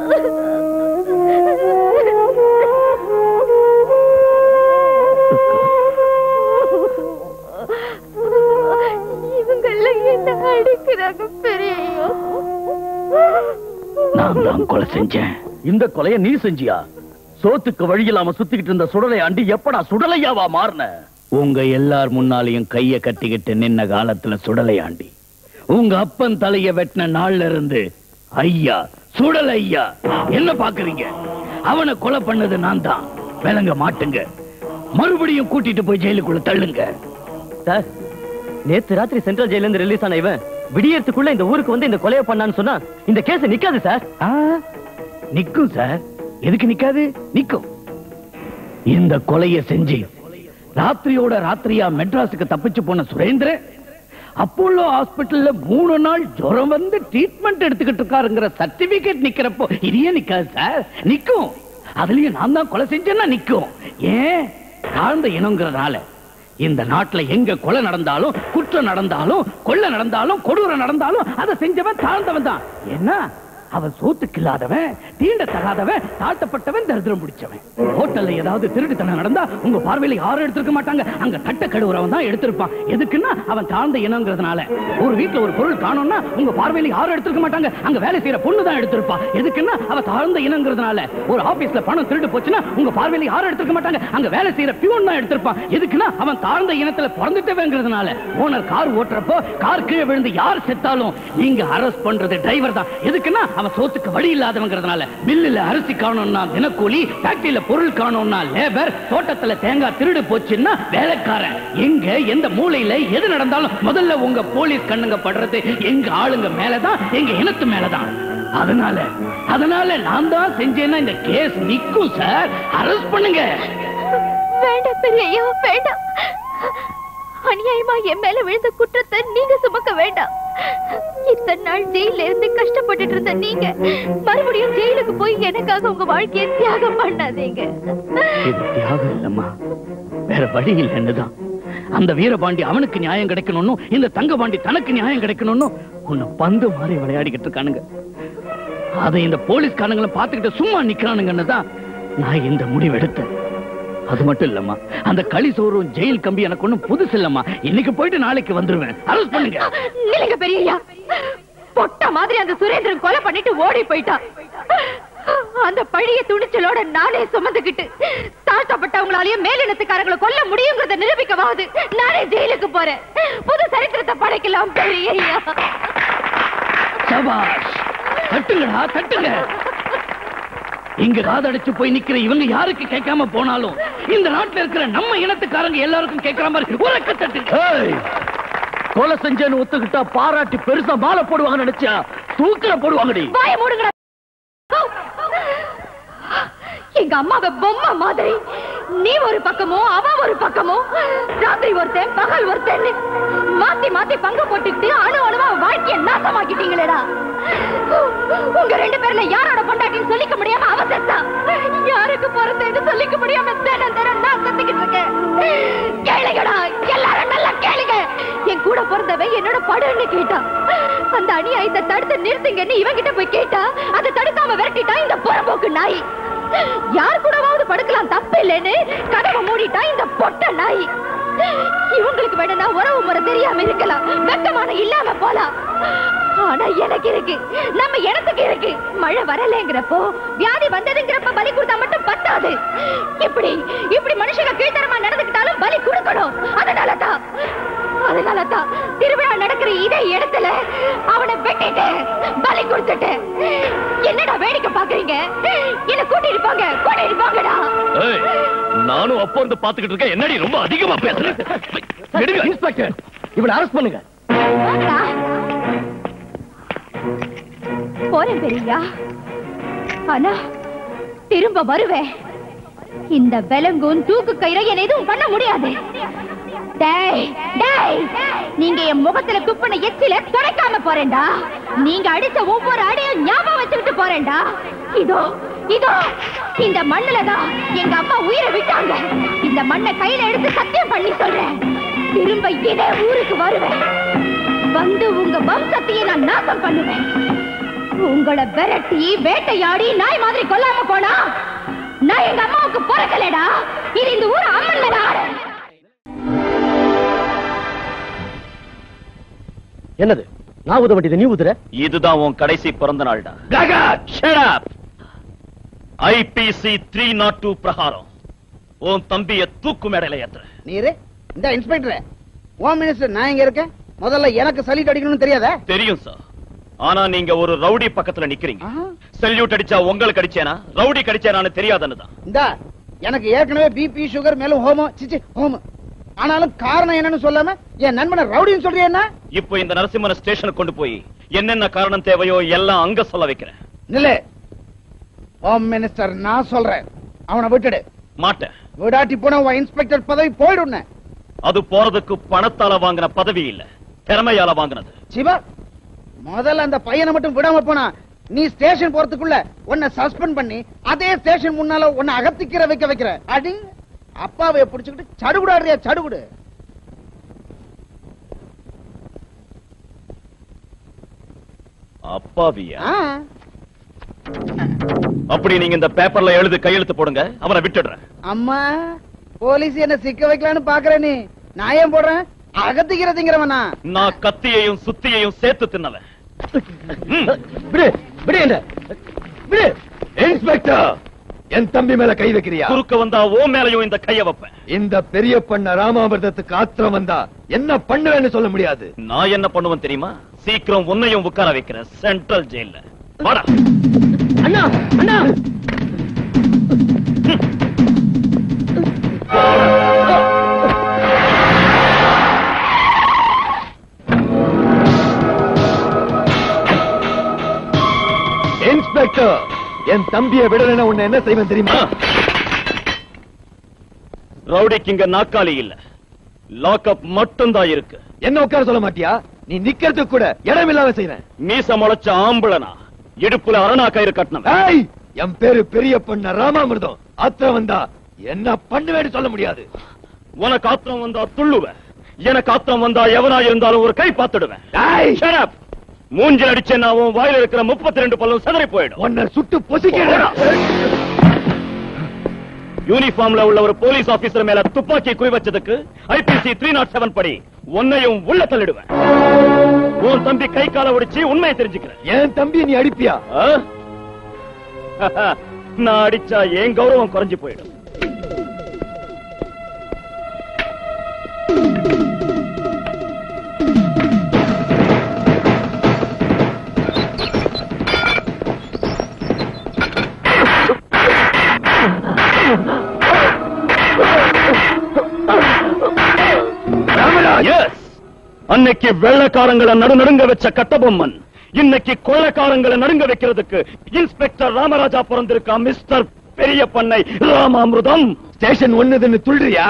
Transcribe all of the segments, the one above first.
நான் தான் கொலை செஞ்சேன். இந்த கொலையை நீ செஞ்சியா? சோத்துக்கு வழி இல்லாம சுத்திக்கிட்டு இருந்த சுடலை ஆண்டி எப்படா சுடலையாவா மாறின? உங்க எல்லார் முன்னாலையும் கைய கட்டிக்கிட்டு நின்ன காலத்துல சுடலை ஆண்டி. உங்க அப்பன் தலைய வெட்டின நாள்ல இருந்து ஐயா சுடலை ஐயா என்ன பாக்குறீங்க? அவனை கொலை பண்ணது நான் தான். விளங்க மாட்டுங்க. மறுபடியும் கூட்டிட்டு போய் ஜெயிலுக்குள்ள தள்ளுங்க. சார், நேத்து ராத்திரி சென்ட்ரல் ஜெயில இருந்து ரிலீஸ் ஆன இவன் விடியறதுக்குள்ள இந்த ஊருக்கு வந்து இந்த கொலையை பண்ணான்னு சொன்னா இந்த கேஸ் நிக்காது சார். நிக்கும் சார். எதுக்கு நிக்காது? நிக்கும். இந்த கொலையை செஞ்சு ராத்திரியோட ராத்திரியா மெட்ராஸுக்கு தப்பிச்சு போன சுரேந்திர அப்போலோ ஹாஸ்பிட்டல்ல 3 நாள் ஜுரம் வந்து ட்ரீட்மெண்ட் எடுத்துக்கிட்டு இருக்காருங்கிற சர்டிபிகேட் நிக்கிறப்போ இதையே நிக்காது சார். நிக்கும். அதுலயும் நான் தான் கொலை செஞ்சேன்னா நிக்கும். ஏன்? தாழ்ந்த இனங்கிறதுனால. இந்த நாட்டுல எங்க கொலை நடந்தாலும், குற்றம் நடந்தாலும், கொள்ளை நடந்தாலும், கொடூரம் நடந்தாலும் அதை செஞ்சவன் தாழ்ந்தவன் தான். என்ன? அவன் சோத்துக்கு இல்லாதவன், தீண்ட தகாதவன், தாழ்த்தப்பட்டவன், தரித்திரம் பிடிச்சவன். ஹோட்டல்ல ஏதாவது திருட்டுத்தனம் நடந்தா உங்க பார்வையில யாரும் எடுத்திருக்க மாட்டாங்க. அங்க தட்ட கழுவுறவன் தான் எடுத்திருப்பான். எதுக்குன்னா அவன் தாழ்ந்த இனங்கிறதுனால. ஒரு வீட்டுல ஒரு பொருள் காணோம்னா உங்க பார்வையில யாரும் எடுத்திருக்க மாட்டாங்க. அங்க வேலை செய்யற பொண்ணு தான் எடுத்திருப்பா. எதுக்குன்னா அவன் தாழ்ந்த இனங்கிறதுனால. ஒரு ஆபீஸ்ல பணம் திருடு போச்சுன்னா உங்க பார்வையில யாரும் எடுத்திருக்க மாட்டாங்க. அங்க வேலை செய்யற பியூன் தான் எடுத்திருப்பான். எதுக்குன்னா அவன் தாழ்ந்த இனத்துல பிறந்துட்டவங்கிறதுனால. ஓனர் கார் ஓட்டுறப்போ கார் கீழே விழுந்து யார் செத்தாலும் நீங்க அரெஸ்ட் பண்றது டிரைவர் தான். எதுக்குன்னா அவன் சோத்துக்கு வழி இல்லாதவங்கிறதுனால. மில்லுல அரிசி காணோம்னா தினக்கூலி, ஃபேக்டரியில பொருள் காணோம்னா லேபர், தோட்டத்துல தேங்காய் திருடு போச்சுன்னா வேலைக்காரன். எங்க எந்த மூலையில எது நடந்தாலும் முதல்ல உங்க போலீஸ் கண்ணுங்க படுறது எங்க ஆளுங்க மேலதான், எங்க இனத்து மேலதான். அதனால நான் தான் செஞ்சேன்னா இந்த கேஸ் நிக்கும் சார். அரெஸ்ட் பண்ணுங்க. வேண்டாம் பெரியய்யா, வேண்டாம். அநியாயமா என் மேல விழுந்த குற்றத்தை நீங்க சுமக்க வேண்டாம். இத்தனை நாள் ஜெயில இருந்து கஷ்டப்பட்டுட்டு இருந்த நீங்க மறுபடியும் ஜெயிலுக்கு போய் எனக்காக உங்க வாழ்க்கையை தியாகம் பண்ணாதீங்க. இது தியாகம் இல்லம்மா, வேற வழி இல்லைன்னுதான். அந்த வீரபாண்டி அவனுக்கு நியாயம் கிடைக்கணும்னு, இந்த தங்கபாண்டி தனக்கு நியாயம் கிடைக்கணும்னு உன்னை பந்து மாதிரி விளையாடிக்கிட்டு இருக்கானுங்க. அதை இந்த போலீஸ்காரங்களும் பார்த்துக்கிட்டு சும்மா நிக்கிறானுங்கன்னு தான் நான் இந்த முடிவு எடுத்தேன். அது மட்டும் இல்லம்மா, அந்த களி சோறும் ஜெயில் கம்பி எனக்கு ஒண்ணும் புதுசு இல்லம்மா. இன்னைக்கு போயிட்டு நாளைக்கு வந்துருவேன். அரெஸ்ட் பண்ணுங்க. நில்லுங்க பெரியய்யா. பொட்ட மாதிரி அந்த சுரேந்திரன் கொலை பண்ணிட்டு ஓடி போயிட்டான். அந்த பழிய துணிச்சலோட நானே சுமந்துக்கிட்டு தாழ்த்தப்பட்டவங்களாலேயும் மேலினத்துக்காரங்களை கொல்ல முடியுங்கிறத நிரூபிக்கவாது நானே ஜெயிலுக்கு போறேன். புது சரித்திரத்தை படைக்கலாம் பெரியய்யா. சபாஷ். தட்டுங்கடா, தட்டுங்க. இங்க காதடிச்சு போய் நிக்கிற இவங்க யாருக்கு கேட்காம போனாலும் இந்த நாட்டுல இருக்கிற நம்ம இனத்துக்காரங்க எல்லாருக்கும் கேட்கிற மாதிரி உரக்க தட்டு. கொலை செஞ்சேன்னு ஒத்துக்கிட்டா பாராட்டி பெருசா மாலை போடுவாங்க நினைச்சா தூக்கில போடுவாங்கடி. வாய மூடுங்கடா. எங்க அம்மாவை பொம்மை மாதிரி நீ ஒரு பக்கமோ அவ ஒரு பக்கமோ, ராத்திரி ஒருத்தன் பகல் ஒருத்தன் மாத்தி மாத்தி பங்கு போட்டுக்கிட்டு அணு அணுவா வாழ்க்கைய நாசமாக்கிட்டீங்களேடா. உங்க 2 பேர்ல யாரோட பொண்டாட்டின்னு சொல்லிக்க முடியாம அவ செத்தா. யாருக்கு பிறந்தேன்னு சொல்லிக்க முடியாம தினம் தினம் நான் செத்துக்கிட்டு இருக்கேன். கேளுங்கடா, எல்லாரும் நல்லா கேளுங்க. என் கூட பிறந்தவன் என்னோட படுன்னு கேட்டா. அந்த அநியாயத்தை தடுத்து நிறுத்துங்கன்னு இவங்கிட்ட போய் கேட்டா அதை தடுக்காம விரட்டிட்டா இந்த புறம்போக்கு நாய். யார் கூடவாவது படுக்கலாம் தப்பு இல்லைன்னு கதவை மூடிட்டா இந்த பொட்ட நாய். இவங்களுக்கு வேணும்னா உறவு முறை தெரியாம இருக்கலாம், வெக்கமான இல்லாம போலாம். ஆனா எனக்கு இருக்கு, நம்ம இடத்துக்கு இருக்கு. மழை வரலங்கிறப்போ, வியாதி வந்ததுங்கிறப்ப பலி கொடுத்தா மட்டும் பத்தாது. இப்படி மனுஷங்க கீழ்த்தரமா நடந்துக்கிட்டாலும் பலி கொடுக்கணும். அதனாலதான் திருவிழா நடக்கிற இதே இடத்துல அவனை வெட்டிட்டு பலி கொடுத்துட்டு. என்னடா வேடிக்கை பாக்குறீங்க? என்ன கூட்டிட்டு போங்கடா. நானும் அப்போ வந்து பாத்துக்கிட்டு இருக்கேன். என்னடி ரொம்ப அதிகமா பேசுறேன். இன்ஸ்பெக்டர், இவனை அரெஸ்ட் பண்ணுங்க. போறேன் பெரியா, ஆனா திரும்ப வருவேன். இந்த விலங்கும் தூக்கு கயிறை என்ன எதுவும் பண்ண முடியாது. நீங்க என் முகத்துல துப்புன எச்சில துடைக்காம போறேன்டா. நீங்க அடிச்ச ஒவ்வொரு அடையும் ஞாபகம் வச்சுக்கிட்டு போறேன்டா. இதோ இந்த மண்ணுலதான் எங்க அம்மா உயிரை விட்டாங்க. இந்த மண்ணை கையில எடுத்து சத்தியம் பண்ணி சொல்றேன், திரும்ப இதே ஊருக்கு வருவேன். வந்து உங்க வம்சத்தையே நான் நாசம் பண்ணுவேன். உங்களை விரட்டி வேட்டையாடி நாய் மாதிரி கொல்லாம போனா நான் எங்க அம்மாவுக்கு பிறக்கலடா. இது இந்த ஊர் அம்மன் மேல ஆடு. என்னது நான் ஊத வேண்டியது நீ ஊதுற? இதுதான் உன் கடைசி பிறந்த நாள்டா. Shut up. IPC 302 பிரகாரம் உன் தம்பிய தூக்கு மேடையில ஏத்துற. நீரு இந்த இன்ஸ்பெக்டர் ஹோம் மினிஸ்டர் நான் இங்க இருக்கேன். முதல்ல எனக்கு சல்யூட் அடிக்கணும்னு தெரியாதா? தெரியும் சார். ஆனா நீங்க ஒரு ரவுடி பக்கத்துல நிக்கிறீங்க. சல்யூட் அடிச்சா உங்களுக்கு அடிச்சேனா ரவுடி கடிச்சேனான்னு தெரியாதுன்னு தான். இந்த எனக்கு ஏற்கனவே பிபி சுகர் மேலும் ஹோம். ஆனாலும் காரணம் என்னன்னு சொல்லாம என் நண்பனை ரவுடின்னு சொல்றியா? என்ன இப்போ இந்த நரசிம்மன ஸ்டேஷனுக்கு கொண்டு போய் என்னென்ன காரணம் தேவையோ எல்லாம் அங்க சொல்ல வைக்கிறேன். நில்லே. ஹோம் மினிஸ்டர் நான் சொல்றேன், அவனை விட்டுடு. மாட்டேன். விடாட்டி போன உன் இன்ஸ்பெக்டர் பதவி போயிடும். அது போறதுக்கு பணத்தால வாங்கின பதவி இல்ல, திறமையால வாங்கினது. சிவா, முதல்ல அந்த பையனை மட்டும் விடாம போனா நீ ஸ்டேஷன் போறதுக்குள்ள உன்னை சஸ்பெண்ட் பண்ணி அதே ஸ்டேஷன் முன்னால உன்னை அகத்திக்கிற வைக்கிற அடி. அப்பாவை பிடிச்சுக்கிட்டு சடுகுடாடுறியா? சடுகுடு. அப்பாவியா? அப்படி நீங்க இந்த பேப்பர்ல எழுதி கையெழுத்து போடுங்க, அவனை விட்டுடுறேன். அம்மா, போலீஸ் என்ன சிக்க வைக்கலான்னு பாக்குற நீ? நான் ஏன் போடுறேன்? அகத்திக்கிறதுங்கிறவனா? நான் கத்தியையும் சுத்தியையும் சேர்த்து தின்னவன். இன்ஸ்பெக்டர், என் தம்பி மேல கை வைக்கிறியா? குறுக்க வந்தா ஓ மேலையும் இந்த கைய வைப்பேன். இந்த பெரிய பண்ண ராமாமிர்தத்துக்கு ஆத்திரம் வந்தா என்ன பண்ணுவேன்னு சொல்ல முடியாது. நான் என்ன பண்ணுவேன் தெரியுமா? சீக்கிரம் உன்னையும் உட்கார வைக்கிறேன் சென்ட்ரல் ஜெயில. வாடா. அண்ணா அண்ணா இன்ஸ்பெக்டர், என் தம்பியை விடலன்னா உன்னை என்ன செய்வேன் தெரியுமா? ரவுடிக்கு இங்க நாக்காளி இல்ல, லாக்அப் மட்டும் தான் இருக்கு. என்ன உட்கார சொல்ல மாட்டியா? நீ நிக்கிறதுக்கு கூட இடம் இல்லாம செய்யறேன். மீச முளைச்ச ஆம்பளனா, இடுப்புல அரணா கயிறு கட்டணம். என் பேரு பெரிய பண்ண ராமாமிர்தம். ஆத்திரம் வந்தா என்ன பண்ணுவேன்னு சொல்ல முடியாது. உனக்கு ஆத்திரம் வந்தா துள்ளுவேன், எனக்கு ஆத்திரம் வந்தா எவனா இருந்தாலும் ஒரு கை பார்த்துடுவேன். மூஞ்சில் அடிச்சேன்னா உன் வாயில இருக்கிற 32 பல்லும் சிதறி போயிடும். உன்னை சுட்டு பொசிக்க. யூனிஃபார்ம்ல உள்ள ஒரு போலீஸ் ஆபீசர் மேல துப்பாக்கி குறி வச்சதுக்கு IPC 307 படி உன்னையும் உள்ள தள்ளிடுவேன். உன் தம்பி கை கால ஒடிச்சு உண்மையை தெரிஞ்சுக்கிறேன். என் தம்பி நீ அடிப்பியா? நான் அடிச்சா என் கௌரவம் குறைஞ்சு போயிடும். அன்னைக்கு வெள்ளக்காரங்களை நடுநடுங்க வச்ச கட்டபொம்மன் இன்னைக்கு கொள்ளைக்காரங்களை நடுங்க வைக்கிறதுக்கு இன்ஸ்பெக்டர் ராமராஜா பிறந்திருக்கா. மிஸ்டர் பெரிய பண்ணை ராமாமிர்தம். ஸ்டேஷன் ஒண்ணுதுன்னு துள்றியா?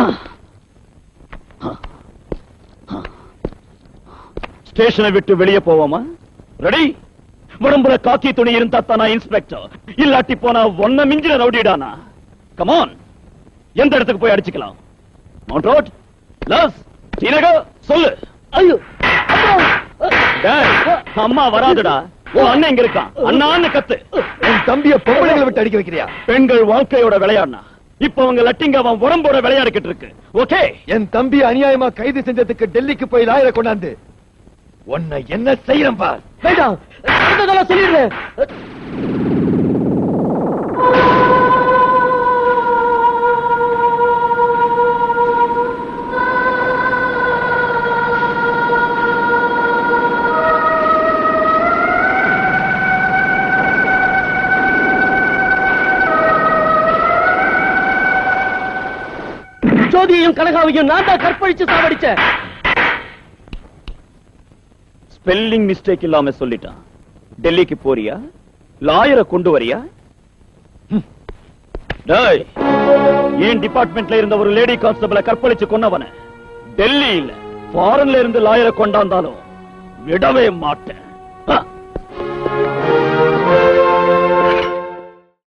ஸ்டேஷனை விட்டு வெளியே போவோமா? ரெடி? உடம்புல காக்கி துணி இருந்தா தானா இன்ஸ்பெக்டர், இல்லாட்டி போனா ஒன்ன மிஞ்சின ரவுடிடானா? கமான், எந்த இடத்துக்கு போய் அடிச்சுக்கலாம்? மவுண்ட் ரோட், லஸ், ஸ்ரீநகர், சொல்லு. ஐயோ, அம்மா வராதுடா. ஓ அண்ணன் இங்க இருக்கான், அண்ணான்னு கத்து. என் தம்பிய பொம்பளைகளை விட்டு அடிக்க வைக்கிறியா? பெண்கள் வாழ்க்கையோட விளையாடுனா இப்ப அவங்க லட்டிங்க அவன் உடம்போட விளையாடிக்கிட்டு இருக்கு. ஓகே, என் தம்பி அநியாயமா கைது செஞ்சதுக்கு டெல்லிக்கு போய் லாயரை கொண்டாந்து உன்னை என்ன செய்யறேன் பார். வேண்டாம், சொல்லிடுறேன். ஜோதியையும் கனகாவையும் நான் தான் கற்பழிச்சு சாவடிச்சேன். ஸ்பெல்லிங் மிஸ்டேக் இல்லாம சொல்லிட்டான். டெல்லிக்கு போறியா? லாயரை கொண்டு வரியா? ஏன் டிபார்ட்மெண்ட்ல இருந்த ஒரு லேடி கான்ஸ்டபிளை கற்பழிச்சு கொன்னவன டெல்லி இல்ல ஃபாரின்ல இருந்து லாயரை கொண்டாந்தாலும் விடவே மாட்டேன்.